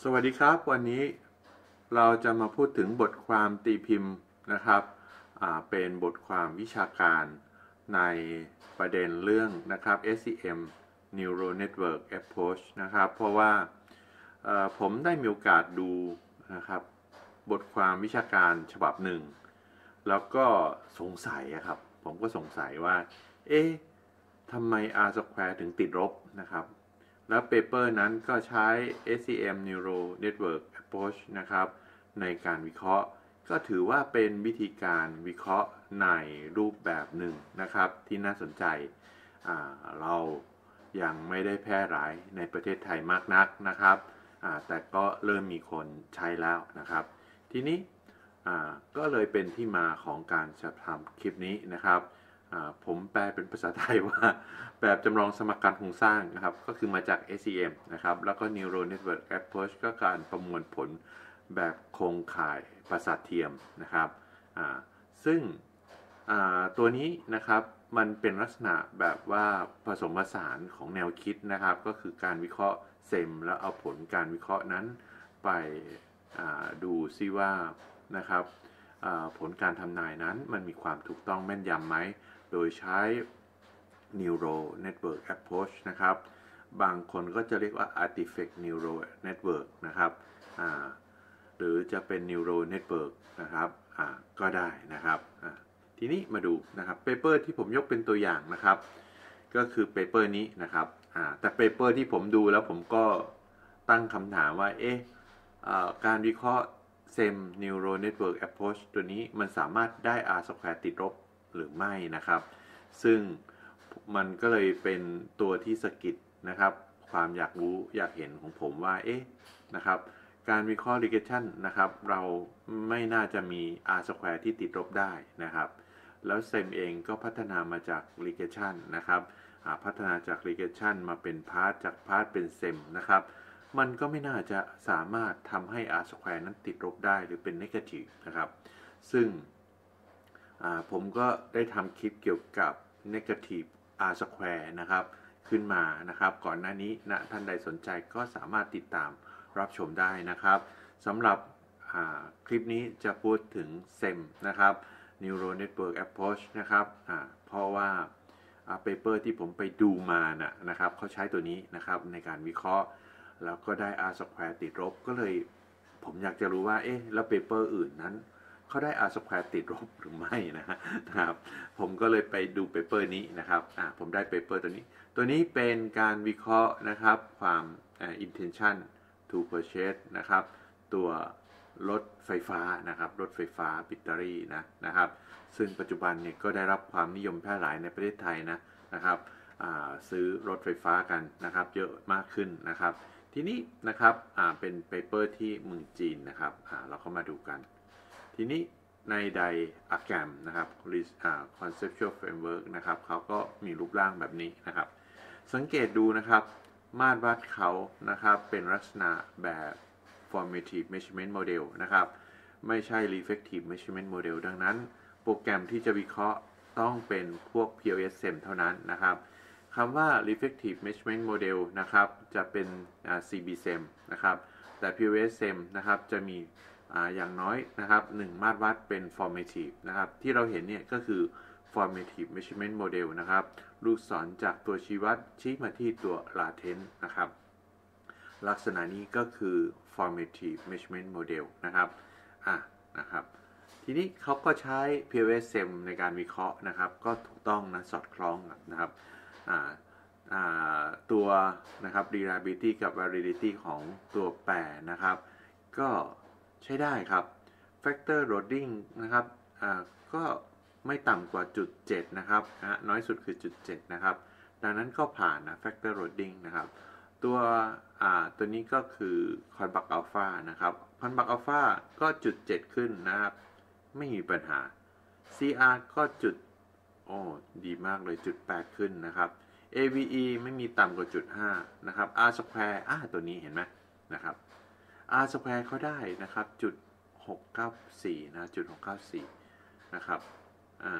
สวัสดีครับวันนี้เราจะมาพูดถึงบทความตีพิมพ์นะครับเป็นบทความวิชาการในประเด็นเรื่องนะครับ SCM Neural Network Approach นะครับเพราะว่าผมได้มีโอกาสดูนะครับบทความวิชาการฉบับหนึ่งแล้วก็สงสัยครับผมก็สงสัยว่าเอ๊ะทำไม R square ถึงติดลบนะครับแล้วเปเปอร์นั้นก็ใช้ SCM Neural Network Approach นะครับในการวิเคราะห์ก็ถือว่าเป็นวิธีการวิเคราะห์ในรูปแบบหนึ่งนะครับที่น่าสนใจเรายังไม่ได้แพร่หลายในประเทศไทยมากนักนะครับแต่ก็เริ่มมีคนใช้แล้วนะครับทีนี้ก็เลยเป็นที่มาของการจะทำคลิปนี้นะครับผมแปลเป็นภาษาไทยว่าแบบจำลองสมการโครงสร้างนะครับก็คือมาจาก SCM นะครับแล้วก็ Neural Network Approach ก็การประมวลผลแบบโครงข่ายประสาทเทียมนะครับซึ่งตัวนี้นะครับมันเป็นลักษณะแบบว่าผสมผสานของแนวคิดนะครับก็คือการวิเคราะห์เซมแล้วเอาผลการวิเคราะห์นั้นไปดูซิว่านะครับผลการทำนายนั้นมันมีความถูกต้องแม่นยำไหมโดยใช้ Neural Network Approach นะครับบางคนก็จะเรียกว่า Artifact Neural Network นะครับหรือจะเป็น Neural Network นะครับก็ได้นะครับทีนี้มาดูนะครับเปเปอร์ที่ผมยกเป็นตัวอย่างนะครับก็คือเปเปอร์นี้นะครับแต่เปเปอร์ที่ผมดูแล้วผมก็ตั้งคำถามว่าการวิเคราะห์ SEM Neural Network Approach ตัวนี้มันสามารถได้ R square ติดลบหรือไม่นะครับซึ่งมันก็เลยเป็นตัวที่สะกิดนะครับความอยากรู้อยากเห็นของผมว่านะครับการวิเคราะห์ regression นะครับเราไม่น่าจะมี R square ที่ติดลบได้นะครับแล้ว SEM เองก็พัฒนามาจาก regression นะครับพัฒนาจาก regression มาเป็นพาร์ทจากพาร์ทเป็น SEM นะครับมันก็ไม่น่าจะสามารถทำให้ R square นั้นติดลบได้หรือเป็น negative นะครับซึ่งผมก็ได้ทำคลิปเกี่ยวกับ negative R square นะครับขึ้นมานะครับก่อนหน้านี้นะท่านใดสนใจก็สามารถติดตามรับชมได้นะครับสำหรับคลิปนี้จะพูดถึง SEM นะครับ Neural Network Approach นะครับเพราะว่าเปเปอร์ที่ผมไปดูมานะครับเขาใช้ตัวนี้นะครับในการวิเคราะห์แล้วก็ได้ R square ติดลบก็เลยผมอยากจะรู้ว่าแล้วเปเปอร์อื่นนั้นเขาได้ R square ติดลบหรือไม่นะครับผมก็เลยไปดูเปเปอร์นี้นะครับผมได้เปเปอร์ตัวนี้เป็นการวิเคราะห์นะครับความ intention to purchase นะครับตัวรถไฟฟ้านะครับรถไฟฟ้าแบตเตอรี่นะครับซึ่งปัจจุบันเนี่ยก็ได้รับความนิยมแพร่หลายในประเทศไทยนะครับซื้อรถไฟฟ้ากันนะครับเยอะมากขึ้นนะครับทีนี้นะครับเป็นเปเปอร์ที่เมืองจีนนะครับเราก็มาดูกันทีนี้ในไดอะแกรมนะครับconceptual framework นะครับเขาก็มีรูปร่างแบบนี้นะครับสังเกตดูนะครับมาตรวัดเขานะครับเป็นลักษณะแบบ formative measurement model นะครับไม่ใช่ reflective measurement model ดังนั้นโปรแกรมที่จะวิเคราะห์ต้องเป็นพวก PLSM เท่านั้นนะครับคำว่า reflective measurement model นะครับจะเป็น CBSEM นะครับแต่ PLSM นะครับจะมีอย่างน้อยนะครับ1มาตรวัดเป็น formative นะครับที่เราเห็นเนี่ยก็คือ formative measurement model นะครับลูกศรจากตัวชี้วัดชี้มาที่ตัว latent นะครับลักษณะนี้ก็คือ formative measurement model นะครับนะครับทีนี้เขาก็ใช้ PLSM ในการวิเคราะห์นะครับก็ถูกต้องสอดคล้องนะครับตัวนะครับ reliability กับ validity ของตัวแปรนะครับก็ใช้ได้ครับ factor loading นะครับก็ไม่ต่ำกว่าจุด7นะครับน้อยสุดคือจุด7นะครับดังนั้นก็ผ่านfactor loading นะครับตัวนี้ก็คือ Convac Alpha นะครับ Convac Alpha ก็จุด7ขึ้นนะครับไม่มีปัญหา CR ก็ดีมากเลยจุด8ขึ้นนะครับ AVE ไม่มีต่ำกว่าจุด5นะครับ R square ตัวนี้เห็นไหมนะครับ R square เขาได้นะครับจุด694จุด694นะครับ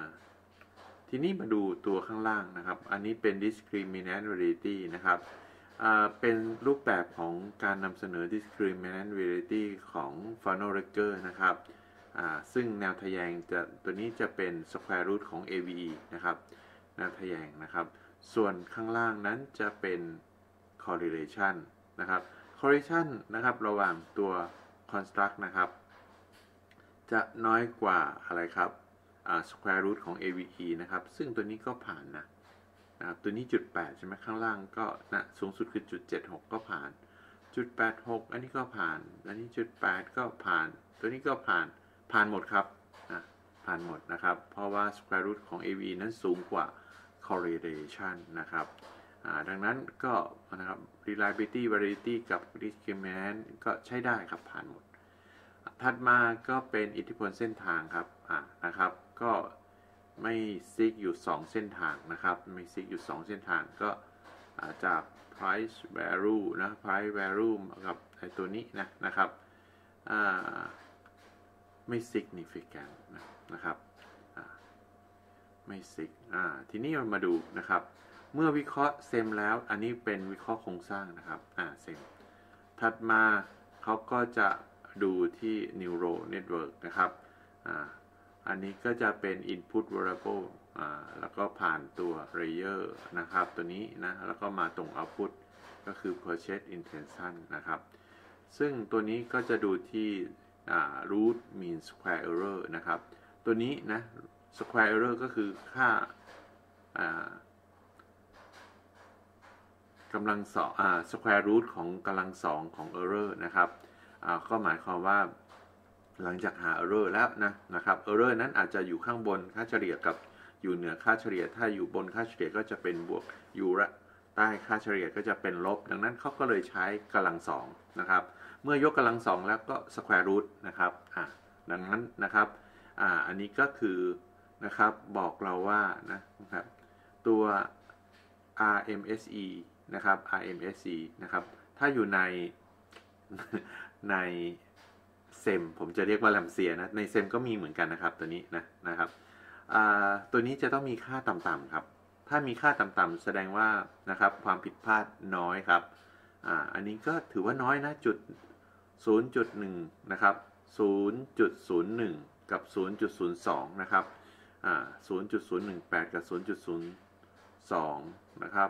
ทีนี้มาดูตัวข้างล่างนะครับอันนี้เป็น discriminant validity นะครับเป็นรูปแบบของการนำเสนอ discriminant variety ของ funnel rigor นะครับซึ่งแนวทะแยงตัวนี้จะเป็น square root ของ AVE นะครับแนวทะแยงนะครับส่วนข้างล่างนั้นจะเป็น correlation นะครับ correlation นะครับระหว่างตัว construct นะครับจะน้อยกว่าอะไรครับsquare root ของ AVE นะครับซึ่งตัวนี้ก็ผ่านนะครับตัวนี้จุด8ใช่ไหมข้างล่างก็สูงสุดคือจุด76ก็ผ่านจุด86อันนี้ก็ผ่านอันนี้จุด8ก็ผ่านตัวนี้ก็ผ่านหมดครับผ่านหมดนะครับเพราะว่า square root ของ AVE นั้นสูงกว่า correlation นะครับดังนั้นก็นะครับ reliability variability กับ discriminant ก็ใช้ได้ครับผ่านหมดถัดมาก็เป็นอิทธิพลเส้นทางครับนะครับก็ไม่ซิกอยู่2เส้นทางนะครับไม่ซิกอยู่2เส้นทางก็จาก price value นะ price value กับไอ้ตัวนี้นะครับไม่ significant นะครับไม่ซิกทีนี้เรามาดูนะครับเมื่อวิเคราะห์เซมแล้วอันนี้เป็นวิเคราะห์โครงสร้างนะครับเซมถัดมาเขาก็จะดูที่ neural network นะครับอันนี้ก็จะเป็น input variable แล้วก็ผ่านตัว layer นะครับตัวนี้แล้วก็มาตรง output ก็คือ purchase intention นะครับซึ่งตัวนี้ก็จะดูที่root mean square error นะครับตัวนี้square error ก็คือค่ากำลังสองsquare root ของกำลังสองของ error นะครับก็หมายความว่าหลังจากหา error แล้วนะครับ error นั้นอาจจะอยู่ข้างบนค่าเฉลี่ยกับอยู่เหนือค่าเฉลี่ยถ้าอยู่บนค่าเฉลี่ยก็จะเป็นบวกอยู่ใต้ค่าเฉลี่ยก็จะเป็นลบดังนั้นเขาก็เลยใช้กำลังสองนะครับเมื่อยกกำลังสองแล้วก็ square root นะครับดังนั้นนะครับอันนี้ก็คือนะครับบอกเราว่านะครับตัว RMSE นะครับ RMSE นะครับถ้าอยู่ในเซมผมจะเรียกว่าแลมเซียในเซมก็มีเหมือนกันนะครับตัวนี้นะครับตัวนี้จะต้องมีค่าต่ำๆครับถ้ามีค่าต่ำๆแสดงว่านะครับความผิดพลาดน้อยครับอันนี้ก็ถือว่าน้อยนะจุด 0.1 นะครับ 0.01 กับ 0.02 นะครับ0.018 กับ 0.02 นะครับ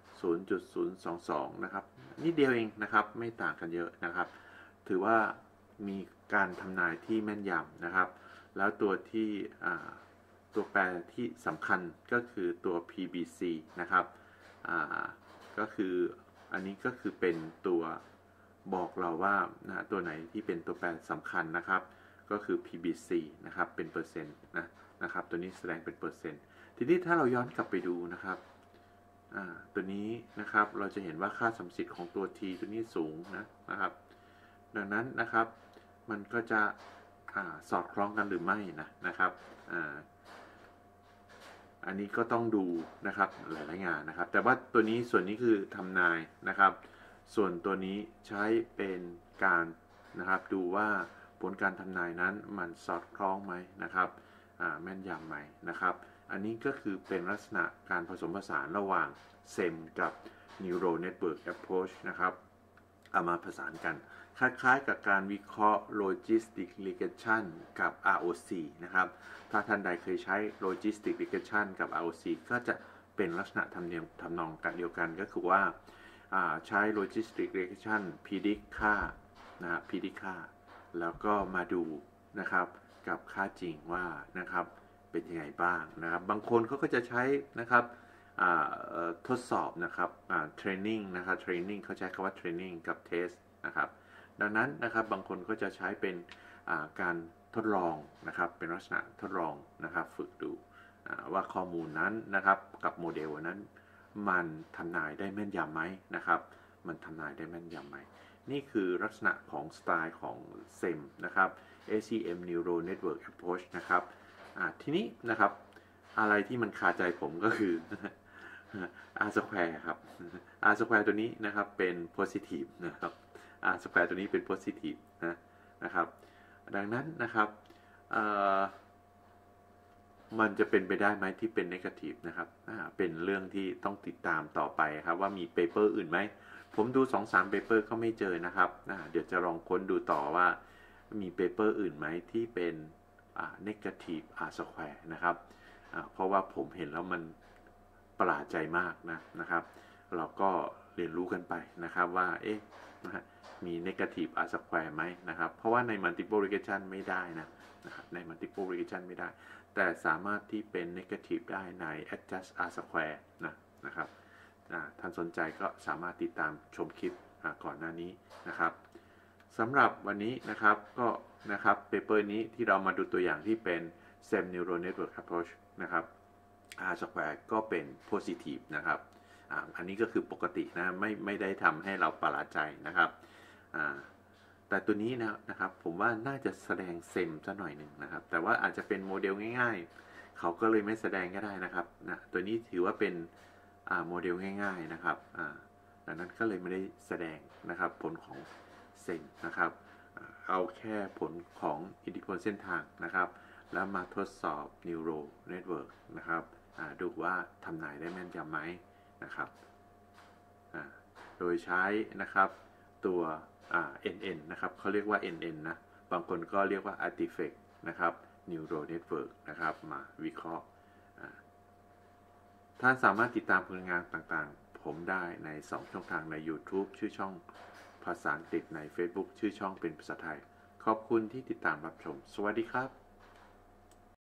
0.022 นะครับนิดเดียวเองนะครับไม่ต่างกันเยอะนะครับถือว่ามีการทำนายที่แม่นยำนะครับแล้วตัวแปรที่สำคัญก็คือตัว PBC นะครับก็คืออันนี้ก็คือเป็นตัวบอกเราว่าตัวไหนที่เป็นตัวแปรสำคัญนะครับก็คือ PBC นะครับเป็นเปอร์เซ็นต์นะครับตัวนี้แสดงเป็นเปอร์เซ็นต์ทีนี้ถ้าเราย้อนกลับไปดูนะครับตัวนี้นะครับเราจะเห็นว่าค่าสัมสิทธิ์ของตัว T ตัวนี้สูงนะครับดังนั้นนะครับมันก็จะสอดคล้องกันหรือไม่นะครับอันนี้ก็ต้องดูนะครับหลายๆงานนะครับแต่ว่าตัวนี้ส่วนนี้คือทำนายนะครับส่วนตัวนี้ใช้เป็นการนะครับดูว่าผลการทำนายนั้นมันสอดคล้องไหมนะครับแม่นยำไหมนะครับอันนี้ก็คือเป็นลักษณะการผสมผสานระหว่างเซมกับ Neural Network Approach นะครับเอามาผสานกันคล้ายๆกับการวิเคราะห์ Logistic Regression กับ ROC นะครับถ้าท่านใดเคยใช้ Logistic Regression กับ ROC ก็จะเป็นลักษณะทำนองกันเดียวกันก็คือว่าใช้ Logistic Regression predict ค่าpredict ค่าแล้วก็มาดูนะครับกับค่าจริงว่านะครับเป็นยังไงบ้างนะครับบางคนเขาก็จะใช้นะครับทดสอบนะครับtraining นะครับ training เขาใช้คำว่า training กับ test นะครับดังนั้นนะครับบางคนก็จะใช้เป็นการทดลองนะครับเป็นลักษณะทดลองนะครับฝึกดูว่าข้อมูลนั้นนะครับกับโมเดลนั้นมันทำนายได้แม่นยำไหมนะครับมันทำนายได้แม่นยำไหมนี่คือลักษณะของสไตล์ของ SEM นะครับ ACM Neural Network Approach นะครับทีนี้นะครับอะไรที่มันคาใจผมก็คือ R square ครับ R square ตัวนี้นะครับเป็น positive นะครับ R square ตัวนี้เป็น positive นะครับดังนั้นนะครับมันจะเป็นไปได้ไหมที่เป็น negative นะครับเป็นเรื่องที่ต้องติดตามต่อไปครับว่ามีเปเปอร์อื่นไหมผมดู 2-3 เปเปอร์ก็ไม่เจอนะครับเดี๋ยวจะลองค้นดูต่อว่ามีเปเปอร์อื่นไหมที่เป็นnegative r square นะครับเพราะว่าผมเห็นแล้วมันประหลาดใจมากนะครับเราก็เรียนรู้กันไปนะครับว่ามี negative r square ไหมนะครับเพราะว่าใน multiple regression ไม่ได้นะครับใน multiple regression ไม่ได้แต่สามารถที่เป็น negative ได้ใน adjust r squareนะครับท่านสนใจก็สามารถติดตามชมคลิปก่อนหน้านี้นะครับสำหรับวันนี้นะครับก็นะครับเปเปอร์นี้ที่เรามาดูตัวอย่างที่เป็น SEM Neural Network Approach นะครับ R square ก็เป็น positive นะครับอันนี้ก็คือปกตินะไม่ได้ทำให้เราประหลาดใจนะครับแต่ตัวนี้นะครับผมว่าน่าจะแสดงเซมซะหน่อยหนึ่งนะครับแต่ว่าอาจจะเป็นโมเดลง่ายๆเขาก็เลยไม่แสดงก็ได้นะครับตัวนี้ถือว่าเป็นโมเดลง่ายๆนะครับดังนั้นก็เลยไม่ได้แสดงนะครับผลของเซมนะครับเอาแค่ผลของอิทธิพลเส้นทางนะครับแล้วมาทดสอบ Neural Network นะครับดูว่าทำนายได้แม่นยำไหมนะครับโดยใช้นะครับตัวNN นะครับเขาเรียกว่า NN นะบางคนก็เรียกว่า Artifact นะครับ Neural Network นะครับมาวิเคราะห์ท่านสามารถติดตามผลงานต่างๆผมได้ใน2ช่องทางใน YouTube ชื่อช่องภาษาอังกฤษใน Facebook ชื่อช่องเป็นภาษาไทยขอบคุณที่ติดตามรับชมสวัสดีครับ